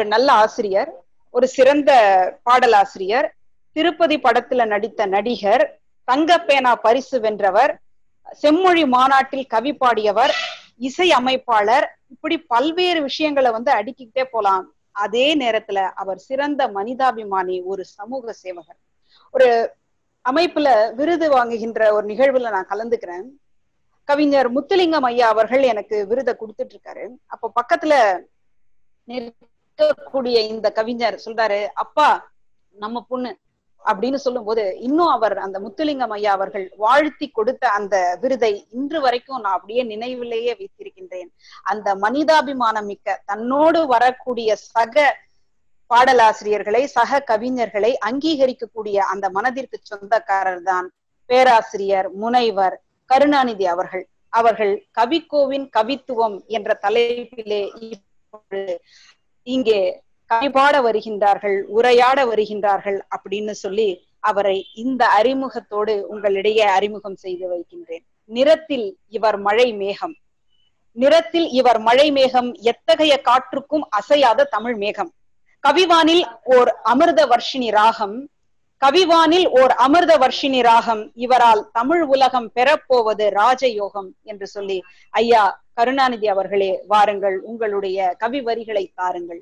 ஒரு நல்ல ஆசிரியர், ஒரு சிறந்த பாடலாசிரியர், திருப்பதி படத்துல நடித்த நடிகர், தங்கப்பேனா பரிசு வென்றவர், செம்மொழி மாநாட்டில் கவி பாடியவர், இசை அமைப்பாளர், இப்படி பல்வேறு விஷயங்களை அடுக்கிக்கிட்டே போலாம். அதே நேரத்துல அவர் சிறந்த மனிதாபிமானி, ஒரு சமூக சேவகர். ஒரு அமைப்புல விருது வாங்குகின்ற ஒரு நிகழ்வுல நான் கலந்துக்கிறேன். கவிஞர் முத்துலிங்கம் ஐயா அவர்கள் எனக்கு விருதை கொடுத்துட்டு இருக்காரு. அப்போ பக்கத்துல நிற்கக்கூடிய இந்த கவிஞர் சொல்றாரு, அப்பா நம்ம பொண்ணு அப்படின்னு சொல்லும் போது இன்னும் அவர் அந்த முத்துலிங்கம் ஐயா அவர்கள் வாழ்த்தி கொடுத்த அந்த விருதை இன்று வரைக்கும் நான் அப்படியே நினைவிலேயே வைத்திருக்கின்றேன். அந்த மனிதாபிமானம் மிக்க தன்னோடு வரக்கூடிய சக பாடலாசிரியர்களை, சக கவிஞர்களை அங்கீகரிக்கக்கூடிய அந்த மனதிற்கு சொந்தக்காரர் தான் பேராசிரியர் முனைவர் கருணாநிதி அவர்கள். அவர்கள் கவிக்கோவின் கவித்துவம் என்ற தலைப்பிலே இங்கே கவிபாட வருகின்றார்கள், உரையாட வருகின்றார்கள் அப்படின்னு சொல்லி அவரை இந்த அறிமுகத்தோடு உங்களிடையே அறிமுகம் செய்து வைக்கின்றேன். நிறத்தில் இவர் மழை மேகம், நிறத்தில் இவர் மழை மேகம், எத்தகைய காற்றுக்கும் அசையாத தமிழ் மேகம். கவிவானில் ஓர் அமிர்த வர்ஷினி ராகம், கவிவானில் ஓர் அமிர்த வர்ஷினி ராகம், இவரால் தமிழ் உலகம் பெறப்போவது ராஜயோகம் என்று சொல்லி, ஐயா கருணாநிதி அவர்களே வாருங்கள், உங்களுடைய கவி வரிகளை தாருங்கள்.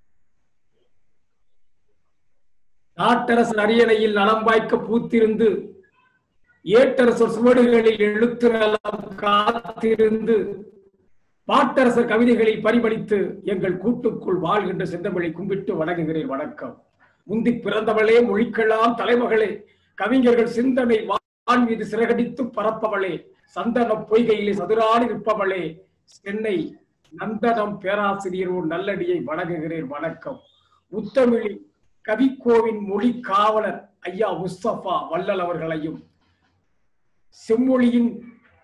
நாட்டரசர் அரியணையில் நலம்பாய்க்க பூத்திருந்து, ஏட்டரசர் சுவடுகளில் எழுத்து நலம் காத்திருந்து, பாட்டரசர் கவிதைகளில் பரிமளித்து எங்கள் கூட்டுக்குள் வாழ்கின்ற செந்தமிழை கும்பிட்டு வணங்குகிறேன். வணக்கம். முந்தி பிறந்தவளே, மொழிக்கெல்லாம் தலைமகளே, கவிஞர்கள் சிந்தனை வான் மீது சிறகடித்து பரப்பவளே, சந்தன பொய்கையிலே சதுராடி நிற்பவளே, சென்னை நந்தனம் பேராசிரியர் நல்லடியை வணங்குகிறேன். வணக்கம். முத்தமிழில் கவிக்கோவின் மொழி காவலர் ஐயா முஸ்தபா வள்ளல் அவர்களையும், செம்மொழியின்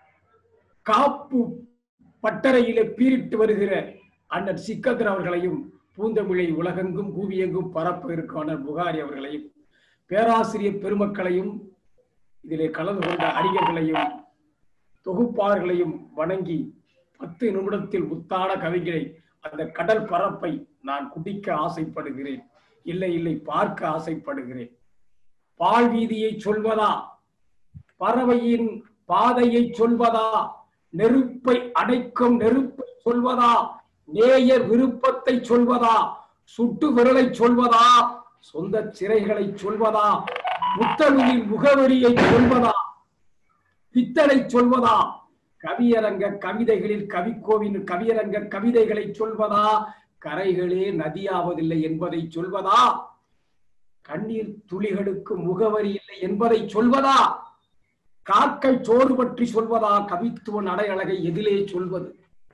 காப்பு பட்டறையிலே பீரிட்டு வருகிற அண்ணன் சிக்கந்தர் அவர்களையும், பூந்தமிழை உலகெங்கும் பூவியெங்கும் பரப்ப இருக்கான புகாரி அவர்களையும், பேராசிரியர் பெருமக்களையும், இதிலே கலந்து கொண்ட அறிஞர்களையும் தொகுப்பாளர்களையும் வணங்கி 10 நிமிடத்தில் முத்தான கவிஞரை, அந்த கடல் பரப்பை நான் குடிக்க ஆசைப்படுகிறேன். இல்லை இல்லை, பார்க்க ஆசைப்படுகிறேன். பால் வீதியை சொல்வதா, பறவையின் பாதையை சொல்வதா, நெருப்பை அடைக்கும் நெருப்பை சொல்வதா, நேயர் விருப்பத்தை சொல்வதா, சுட்டு விரலை சொல்வதா, சொந்த சிறைகளை சொல்வதா, முத்தமிழின் முகவரியை சொல்வதா, பித்தளை சொல்வதா, கவியரங்க கவிதைகளில் கவிக்கோவின் கவியரங்க கவிதைகளை சொல்வதா, கரைகளே நதியாவதில்லை என்பதை சொல்வதா, கண்ணீர் துளிகளுக்கு முகவரி இல்லை என்பதை சொல்வதா, காக்கை சோறு பற்றி சொல்வதா, கவித்துவ நடையழகை எதிலே சொல்வது,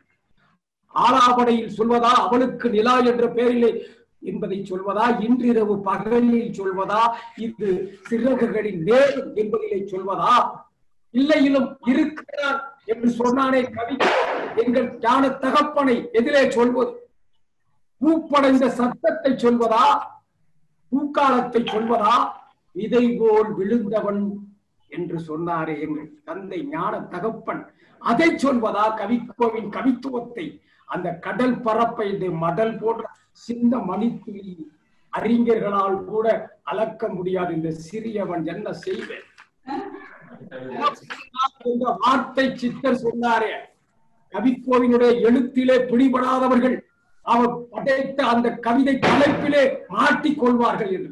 ஆலாபடையில் சொல்வதா, அவளுக்கு நிலா என்ற பெயரிலே என்பதை சொல்வதா, இன்றிரவு பகலில் சொல்வதா, இது சிறகுகளின் நேரம் என்பதிலே சொல்வதா, இல்லையிலும் இருக்கிறார் என்று சொன்னானே கவி எங்கள் ஞான தகப்பனை எதிலே சொல்வது, பூப்படைந்த சத்தத்தை சொல்வதா, பூக்காலத்தை சொல்வதா, இதை போல் விழுந்தவன் என்று சொன்னாரே எங்கள் தந்தை ஞான தகப்பன், அதை சொல்வதா, கவிக்கோவின் கவித்துவத்தை, அந்த கடல் பரப்பை மடல் போன்ற சின்ன மணித்துளி அறிஞர்களால் கூட அளக்க முடியாது இந்த சிறியவன் என்ன செய்வேன் என்ற வார்த்தை சித்தர் சொன்னாரே. கவிக்கோவினுடைய எழுத்திலே பிடிபடாதவர்கள் அவர் படைத்த அந்த கவிதை தலைப்பிலே மாட்டிக்கொள்வார்கள் என்று.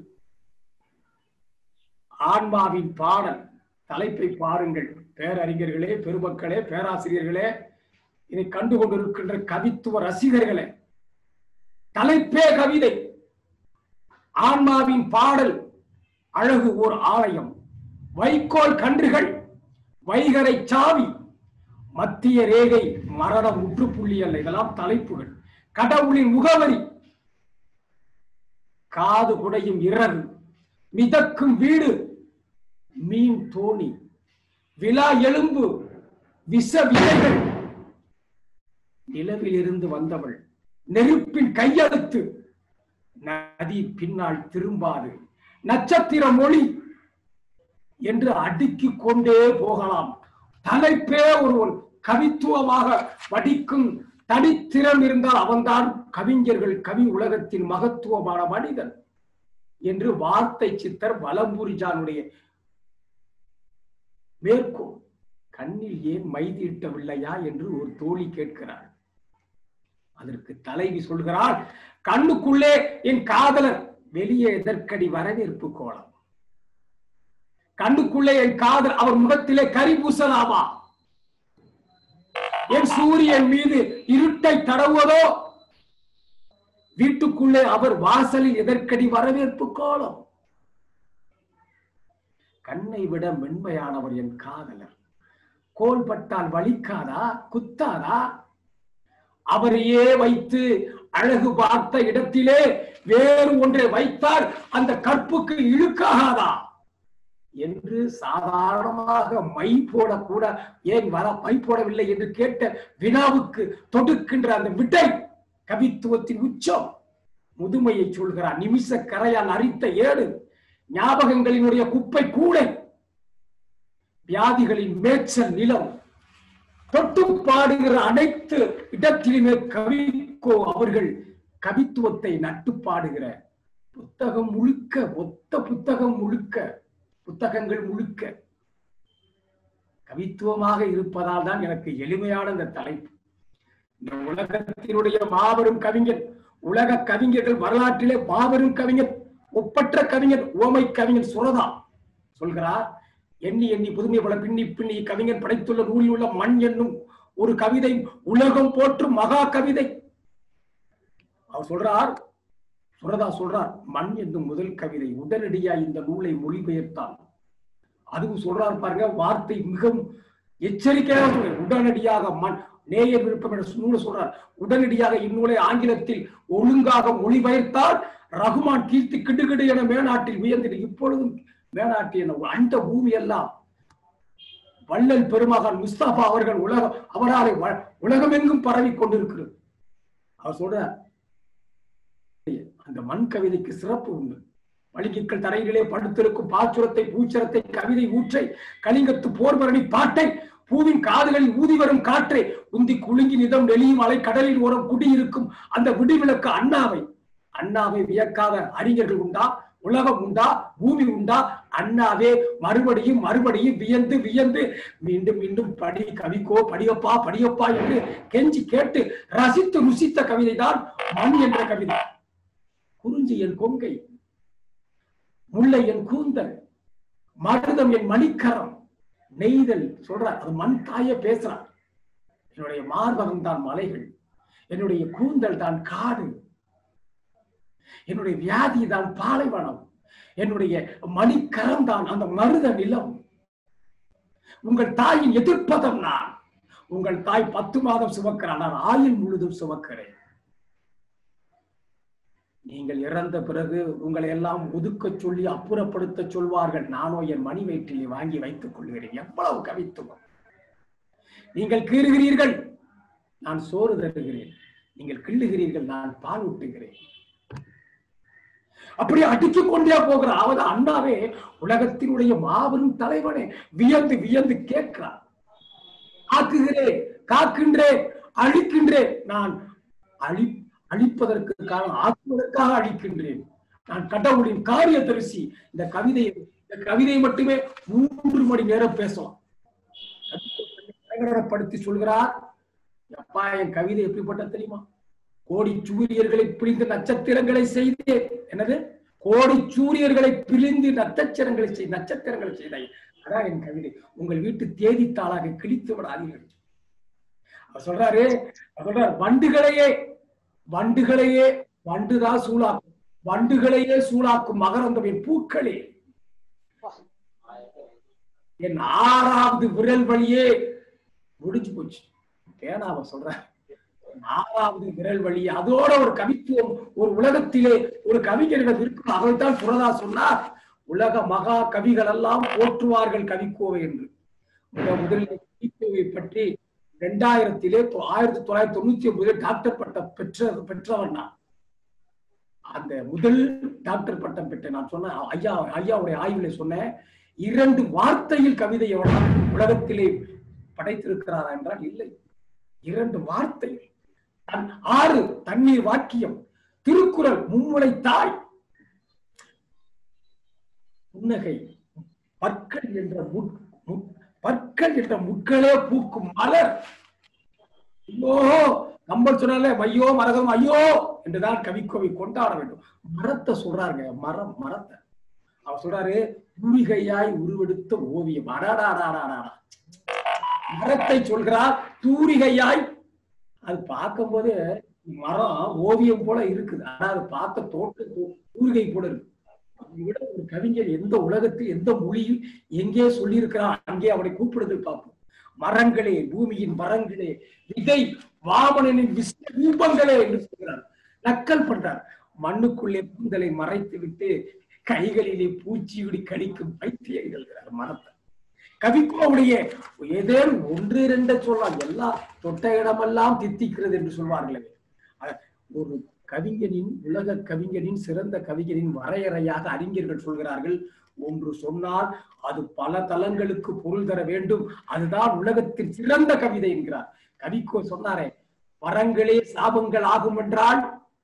ஆன்மாவின் பாடல் தலைப்பை பாருங்கள் பேரறிஞர்களே, பெருமக்களே, பேராசிரியர்களே, இதை கண்டுகொண்டிருக்கின்ற கவித்துவ ரசிகர்களே. தலைப்பே கவிதை. ஆன்மாவின் பாடல் அழகு ஓர் ஆலயம், வைக்கோல் கன்றுகள் வைகரை சாவி, மத்திய ரேகை மரணம் முற்றுப்புள்ளி அல்ல. இதெல்லாம் தலைப்புகள். கடவுளின் முகவரி, காது குடையும் இரவு, மிதக்கும் வீடு, மீன் தோணி, விழா எலும்பு, விஷ விதைகள், நிலவில் இருந்து வந்தவள், நெருப்பின் கையெழுத்து, நதி பின்னால் திரும்பாது, நட்சத்திர மொழி என்று அடுக்கிக் கொண்டே போகலாம். தலைப்பே ஒரு கவித்துவமாக வடிக்கும் தனித்திறம் இருந்தால் அவன்தான் கவிஞர்கள் கவி உலகத்தின் மகத்துவமான மனிதன் என்று வார்த்தை சித்தர் வலம்புரிஜானுடைய மேற்கோள். கண்ணில் ஏன் மை தீட்டவில்லையா என்று ஒரு தோழி கேட்கிறார். அதற்கு தலைவி சொல்கிறார், கண்ணுக்குள்ளே என் காதலர், வெளியே எதற்கடி வரவேற்பு கோலம்? கண்ணுக்குள்ளே என் காதல், அவர் முகத்திலே கரி பூசலாமா? என் சூரியன் மீது இருட்டை தடவுவதோ? வீட்டுக்குள்ளே அவர் வாசலில் எதற்கடி வரவேற்பு கோலம்? கண்ணை விட மென்மையானவர் என் காதலர். கோல் பட்டால் வலிக்காதா, குத்தாதா? அவரையே வைத்து அழகு பார்த்த இடத்திலே வேறு ஒன்றை வைத்தால் அந்த கற்புக்கு இழுக்காகாதா என்று சாதாரணமாக மை போடக்கூட ஏன் மை போடவில்லை என்று கேட்ட வினாவுக்கு தொடுக்கின்ற அந்த விடை கவித்துவத்தின் உச்சம். முதுமையை சொல்கிறார். நிமிஷ கரையால் அரித்த ஏடு, ஞாபகங்களினுடைய குப்பை கூடை, வியாதிகளின் மேய்ச்சல் நிலம், தொட்டு பாடுகிற அனைத்து இடத்திலுமே கவிக்கோ அவர்கள் கவித்துவத்தை நட்டு பாடுகிற புத்தகம் முழுக்க, ஒத்த புத்தகம் முழுக்க, புத்தகங்கள் முழுக்க கவித்துவமாக இருப்பதால் தான் எனக்கு எளிமையான இந்த தலைப்பு. இந்த உலகத்தினுடைய மாபெரும் கவிஞர், உலக கவிஞர்கள் வரலாற்றிலே மாபெரும் கவிஞர், ஒப்பற்ற கவிஞர், உவமை கவிஞர் சுரதா சொல்கிறார், எண்ணி எண்ணி புதுமை பல பின்னி பின்னி கவிஞர் படைத்துள்ள நூலில் உள்ள மண் என்னும் ஒரு கவிதை உலகம் போற்றும் மகா கவிதை. அவர் சொல்றார், சுரதா சொல்றார், மண் என்னும் முதல் கவிதை உடனடியா இந்த நூலை மொழிபெயர்த்தால். அதுவும் சொல்றார் பாருங்க, வார்த்தை மிகவும் எச்சரிக்கையாக உடனடியாக மண் நேயர் விருப்பம் என்ற நூலை சொல்றார். உடனடியாக இந்நூலை ஆங்கிலத்தில் ஒழுங்காக மொழிபெயர்த்தால் ரகுமான் கீர்த்தி கிடுகிடு என மேநாட்டில் வியந்திடு. இப்பொழுதும் மேநாட்டு என அந்த பூமி எல்லாம் வள்ளல் பெருமகன் முஸ்தபா அவர்கள் அவரால் உலகமெங்கும் பரவி கொண்டிருக்கிறது. அவர் சொல்ற அந்த மண் கவிதைக்கு சிறப்பு உண்டு. பளிங்குக்கல் தரையிலே படுத்திருக்கும் பாச்சுரத்தை, பூச்சரத்தை, கவிதை ஊற்றை, கலிங்கத்து போர்பரணி பாட்டை, பூவின் காதுகளில் ஊதி வரும் காற்றை, உந்தி குலுங்கி நிதம் நெளியும் அலை கடலில் ஓரம் குடியிருக்கும் அந்த விடிவிளக்கு அண்ணாவை. அண்ணாவை வியக்காத அறிஞர்கள் உண்டா? உலகம் உண்டா? பூமி உண்டா? அண்ணாவே மறுபடியும் மறுபடியும் வியந்து வியந்து மீண்டும் மீண்டும் படி கவிக்கோ, படியப்பா படியப்பா என்று கெஞ்சி கேட்டு ரசித்து ருசித்த கவிதை தான் மண் என்ற கவிதை. குறிஞ்சி என் கொங்கை, முல்லை என் கூந்தல், மருதம் என் மணிக்கரம், நெய்தல் சொல்றார், அது மண் தாய பேசுறார். என்னுடைய மார்பகம் தான் மலைகள், என்னுடைய கூந்தல் தான் காடு, என்னுடைய வியாதி தான் பாலைவனம், என்னுடைய மணிக்கரம் தான் அந்த மருத நிலம். உங்கள் தாயின் எதிர்ப்பதம் நான். உங்கள் தாய் 10 மாதம் சுமக்கிறான், நான் ஆயுள் முழுதும் சுமக்கிறேன். நீங்கள் இறந்த பிறகு உங்களை எல்லாம் ஒதுக்க சொல்லி அப்புறப்படுத்த சொல்வார்கள், நானோ என் மணி வயிற்றிலே வாங்கி வைத்துக் கொள்கிறேன். எவ்வளவு கவித்துவம்! நீங்கள் கீறுகிறீர்கள், நான் சோறு தருகிறேன். நீங்கள் கிள்ளுகிறீர்கள், நான் பால் ஊட்டுகிறேன். அப்படி அடித்துக் கொண்டே போகிற அவது அண்ணாவே உலகத்தினுடைய மாபெரும் தலைவனே வியந்து வியந்து கேட்கிறார். ஆக்குகிறேன், காக்கின்றேன், அழிக்கின்றேன். நான் அழிப்பதற்கு காரணம் ஆக்குவதற்காக அழிக்கின்றேன். நான் கடவுளின் காரிய தரிசி. இந்த கவிதையை மட்டுமே 3 மணி நேரம் பேசலாம். பிரகடனப்படுத்தி சொல்கிறார், அப்பா என் கவிதை எப்படிப்பட்ட தெரியுமா? கோடி சூரியர்களை பிரிந்து நட்சத்திரங்களை செய்தேன். என்னது? கோடி சூரியர்களை பிரிந்து நட்சத்திரங்களை செய்தேன். அதான் என் கவிதை. உங்கள் வீட்டு தேதித்தாளாக கிழித்து விடாதீர்கள். அவர் சொல்றாரு, வண்டுகளையே வண்டுதான் சூழாக்கும், வண்டுகளையே சூழாக்கும் மகரந்தம் என் பூக்களே. என் 6வது விரல் வழியே முடிஞ்சு போச்சு. பேனாவை சொல்ற 6வது விரல் வழி. அதோட ஒரு கவித்துவம் ஒரு உலகத்திலே ஒரு கவிஞரிடம் இருக்கும். அதைத்தான் சுரதா சொன்னார், உலக மகா கவிகள் எல்லாம் போற்றுவார்கள் கவிக்கோவை என்று. முதலில் கவிக்கோவை பற்றி 1999 டாக்டர் பட்டம் பெற்றவர் நான். அந்த முதல் டாக்டர் பட்டம் பெற்ற நான் சொன்ன ஐயாவுடைய ஆய்வுல சொன்னேன், 2 வார்த்தையில் கவிதையை உலகத்திலே படைத்திருக்கிறாரா என்றால் இல்லை. 2 வார்த்தைகள். ஆறு தண்ணீர் வாக்கியம், திருக்குறள் மும்முனை தாய், புன்னகை, பற்கள் என்ற முட்களே பூக்கும் மலர். ஐயோ கம்பர் சொன்னாலே ஐயோ மரகம் ஐயோ என்றுதான் கவிக்கோவை கொண்டாட வேண்டும். மரத்தை சொல்றாருங்க, மரத்தை அவர் சொல்றாரு தூரிகையாய் உருவெடுத்த ஓவியம். அடாடாடாடாடா, மரத்தை சொல்கிறார் தூரிகையாய். அது பார்க்கும் போது மரம் ஓவியம் போல இருக்குது, ஆனா அது பார்த்த தோட்ட தூரிகை போல இருக்கு. விட ஒரு கவிஞர் எந்த உலகத்தில் எந்த மொழியில் எங்கே சொல்லியிருக்கிறான் அங்கே அவனை கூப்பிடுதல் பார்ப்போம். மரங்களே, பூமியின் மரங்களே, விதை வாமனனின் விஸ்வரூபங்களே என்று சொல்கிறார். நக்கல் பண்றார். மண்ணுக்குள்ளே கூந்தலை மறைத்து விட்டு கைகளிலே பூச்சியுடி கடிக்கும் பைத்தியங்கள் மரத்தை. கவிக்கோவுடைய ஏதேனும் ஒன்று இரண்ட சொல்லலாம், எல்லா தொட்ட இடமெல்லாம் தித்திக்கிறது என்று சொல்வார்களே. ஒரு கவிஞனின், உலக கவிஞனின், சிறந்த கவிஞனின் வரையறையாக அறிஞர்கள் சொல்கிறார்கள், ஒன்று சொன்னால் அது பல தலங்களுக்கு பொருள் தர வேண்டும், அதுதான் உலகத்தின் சிறந்த கவிதை என்கிறார். கவிக்கோ சொன்னாரே, வரங்களே சாபங்கள் ஆகும் என்றால்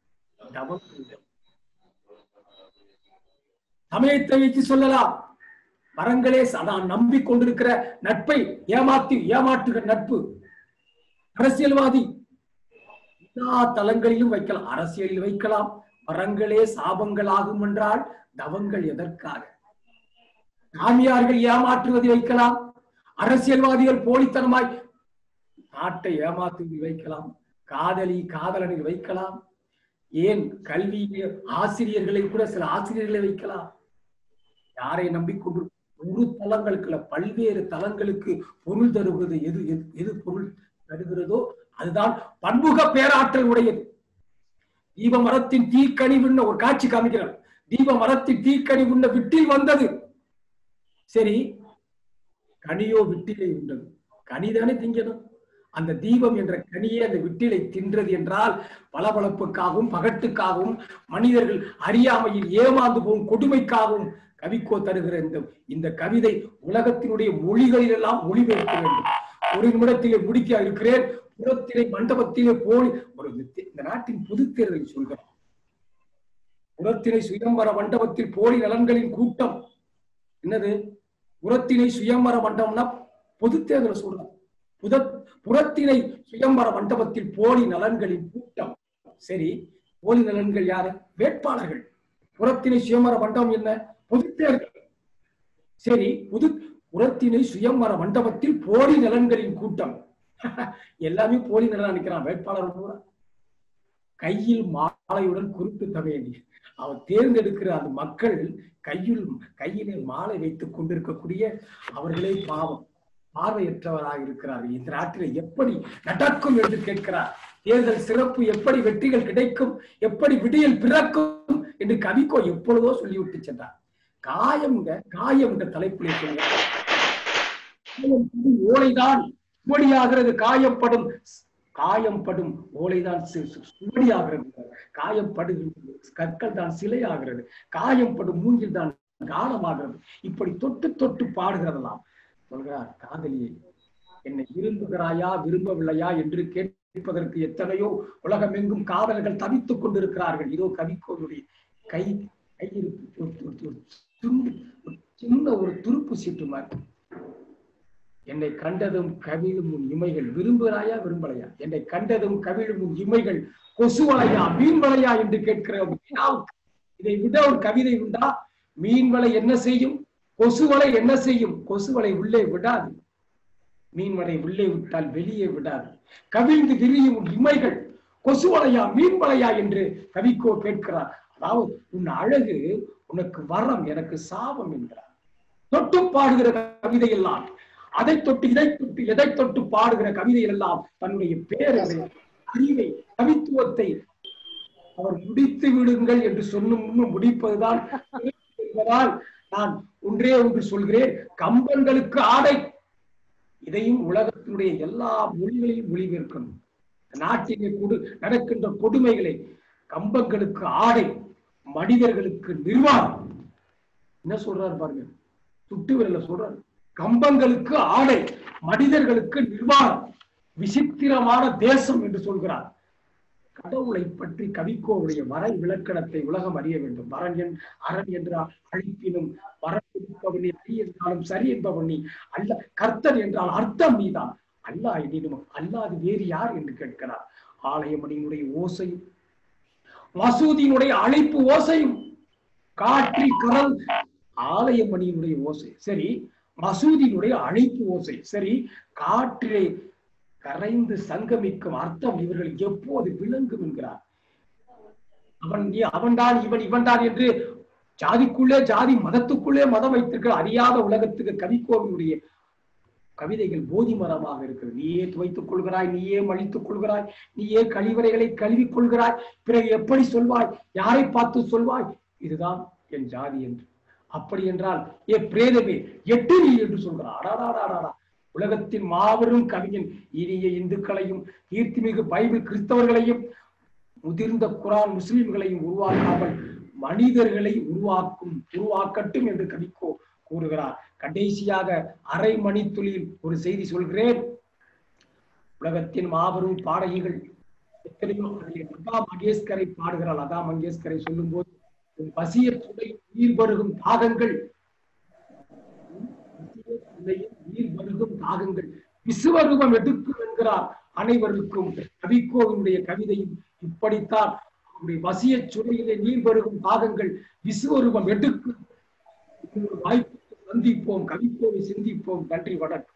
சமயத்தை வச்சு சொல்லலாம். வரங்களே தான் நம்பிக்கொண்டிருக்கிற நட்பை ஏமாற்றுகிற நட்பு. அரசியல்வாதி எல்லா தலங்களிலும் வைக்கலாம், அரசியலில் வைக்கலாம். வரங்களே சாபங்கள் ஆகும் என்றால் தவங்கள் எதற்காக? சாமியார்கள் ஏமாற்றுவதை வைக்கலாம், அரசியல்வாதிகள் போலித்தனமாய் நாட்டை ஏமாற்றுவதில் வைக்கலாம், காதலனில் வைக்கலாம், ஏன் கல்வி ஆசிரியர்களை கூட சில ஆசிரியர்களை வைக்கலாம். யாரை நம்பிக்கொண்டு ஒரு தலங்களுக்கு பல்வேறு தலங்களுக்கு பொருள் தருவது எது பொருள் தருகிறதோ அதுதான் பன்முக பேராற்றல் உடையது. தீப மரத்தின் தீக்கனி உண்ண ஒரு காட்சி காமிக்கிறார். தீப மரத்தின் தீக்கனி உண்ண விட்டில் வந்தது. சரி, கனியோ விட்டிலை உண்டது. கனிதானே திங்கணும். அந்த தீபம் என்ற கனியே அந்த விட்டிலை தின்றது என்றால் பளபளப்புக்காகவும் பகட்டுக்காகவும் மனிதர்கள் அறியாமையில் ஏமாந்து போகும் கொடுமைக்காகவும் கவிக்கோ தருகிற இந்த கவிதை உலகத்தினுடைய மொழிகளில் எல்லாம் மொழிபெயர்க்க வேண்டும். ஒரு நிமிடத்திலே முடிக்க இருக்கிறேன். புறத்திணை மண்டபத்திலே போலி இந்த நாட்டின் பொது தேர்தலை சொல்கிறோம். புறத்திணை சுயம்பர மண்டபத்தில் போலி நலன்களின் கூட்டம். என்னது புறத்திணை சுயம்பர மண்டபம்னா பொது தேர்தலை சொல்றோம். புறத்திணை சுயம்பர மண்டபத்தில் போலி நலன்களின் கூட்டம். சரி, போலி நலன்கள் யாரு? வேட்பாளர்கள். புறத்திணை சுயம்பர மண்டபம் என்ன? பொது தேர்தல். சரி, புறத்திணை சுயம்பர மண்டபத்தில் போலி நலன்களின் கூட்டம். எல்லாமே போலி நலன் நினைக்கிறான் வேட்பாளர். கையில் மாலையுடன் குருட்டு தமையடி அவர் தேர்ந்தெடுக்கிற அந்த மக்கள் கையிலே மாலை வைத்துக் கொண்டிருக்கக்கூடிய அவர்களே பாவம், பார்வையற்றவராக இருக்கிறார்கள். இந்த நாட்டில் எப்படி நடக்கும் என்று கேட்கிறார். தேர்தல் சிறப்பு, எப்படி வெற்றிகள் கிடைக்கும், எப்படி விடியல் பிறக்கும் என்று கவிக்கோ எப்பொழுதோ சொல்லிவிட்டு சென்றார். காயம் என்ற தலைப்பிலே சொல்கிறார். ஓலைதான் சுவடியாகிறது, காயம்படும் ஓலைதான் சுவடியாகிறது, காயப்படுகிறது கற்கள் தான் சிலையாகிறது, காயம்படும் மூங்கில் தான் காலமாகிறது. இப்படி தொட்டு தொட்டு பாடுகிறதெல்லாம் சொல்கிறார். காதலியை என்னை விரும்புகிறாயா விரும்பவில்லையா என்று கேட்பதற்கு எத்தனையோ உலகமெங்கும் காதலர்கள் தவித்துக் கொண்டிருக்கிறார்கள். இதோ கவிக்கோனுடைய கையிருப்பு சின்ன ஒரு துருப்பு சீட்டு மாதிரி. என்னை கண்டதும் கவிழும் உன் இமைகள், விரும்புகிறாயா விரும்பலையா? என்னை கண்டதும் கவிழும் உன் இமைகள் கொசுவலையா மீன்வலையா என்று கேட்கிற இதை விட ஒரு கவிதை உண்டா? மீன்வலை என்ன செய்யும், கொசுவலை என்ன செய்யும்? கொசுவலை உள்ளே விடாது, மீன்வலை உள்ளே விட்டால் வெளியே விடாது. கவிழ்ந்து விரியும் உன் இமைகள் கொசுவலையா மீன்வலையா என்று கவிக்கோ கேட்கிறார். அதாவது உன் அழகு உனக்கு வரம், எனக்கு சாபம் என்கிறார். தொட்டு பாடுகிற கவிதை எல்லாம், அதை தொட்டு இதை தொட்டு எதை தொட்டு பாடுகிற கவிதை எல்லாம் தன்னுடைய பேரவை, அறிவை, கவித்துவத்தை அவர் முடித்து விடுங்கள் என்று சொன்னும் முடிப்பதுதான் என்பதால் நான் ஒன்றே ஒன்று சொல்கிறேன். கம்பன்களுக்கு ஆடை, இதையும் உலகத்தினுடைய எல்லா மொழிகளையும் மொழிபெயர்க்கணும். நாட்டிலே நடக்கின்ற கொடுமைகளை கம்பங்களுக்கு ஆடை, மனிதர்களுக்கு நிர்வாகம். என்ன சொல்றாரு பாருங்க, சுட்டு விரல சொல்றாரு. கம்பங்களுக்கு ஆடை, மனிதர்களுக்கு நிர்வாகம், விசித்திரமான தேசம் என்று சொல்கிறார். கடவுளை பற்றி கவிக்கோவுடைய வரை விளக்கணத்தை உலகம் அறிய வேண்டும். அரண் என்றால் அழிப்பினும், வரம் கொடுப்பவனி அடி என்றாலும் சரி என்பவனி அல்ல, கர்த்தன் என்றால் அர்த்தம் நீதான், அல்லாஹ் எனினும் அல்லாது வேறு யார் என்று கேட்கிறார். ஆலயமணியினுடைய ஓசையும் மசூதியினுடைய அழைப்பு ஓசையும் காற்றில் கரல், ஆலயமணியினுடைய ஓசை சரி, மசூதியினுடைய அழைப்பு ஓசை சரி, காற்றிலே கரைந்து சங்கமிக்கும் அர்த்தம் இவர்கள் எப்போது விளங்கும் என்கிறார். அவன்தான் இவன், இவன்தான் என்று ஜாதிக்குள்ளே ஜாதி, மதத்துக்குள்ளே மதம் வைத்திருக்கிற அறியாத உலகத்துக்கு கவிக்கோவினுடைய கவிதைகள் போதி மரமாக இருக்கிறது. நீயே துவைத்துக் கொள்கிறாய், நீயே மழித்துக் கொள்கிறாய், நீயே கழிவறைகளை கழுவிக் கொள்கிறாய், பிறகு எப்படி சொல்வாய், யாரை பார்த்து சொல்வாய், இதுதான் என் ஜாதி என்று. அப்படி என்றால் ஏ பிரேதமே எட்டு நீ என்று சொல்கிறார். உலகத்தின் மாபெரும் கவிஞன் இனிய இந்துக்களையும் கீர்த்திமிகு பைபிள் கிறிஸ்தவர்களையும் முதிர்ந்த குரான் முஸ்லிம்களையும் உருவாக்காமல் மனிதர்களை உருவாக்கட்டும் என்று கவிக்கோ கூறுகிறார். கடைசியாக அரை மணி துளியில் ஒரு செய்தி சொல்கிறேன். உலகத்தின் மாபெரும் பாடகிகள் எத்தனையோ லதா மங்கேஷ்கரை பாடுகிறார். லதா மங்கேஷ்கரை சொல்லும் போது பசிய துணையில் நீர் பருகும் தாகங்கள், நீர் பருகும் தாகங்கள் விசுவரூபம் எடுக்கும் என்கிறார். அனைவருக்கும் கவிக்கோவினுடைய கவிதையும் இப்படித்தான். அவருடைய வசிய சுனையிலே நீர் பருகும் தாகங்கள் விசுவரூபம் எடுக்கும். வாய்ப்பு சந்திப்போம், கவிக்கோவை சிந்திப்போம். நன்றி, வணக்கம்.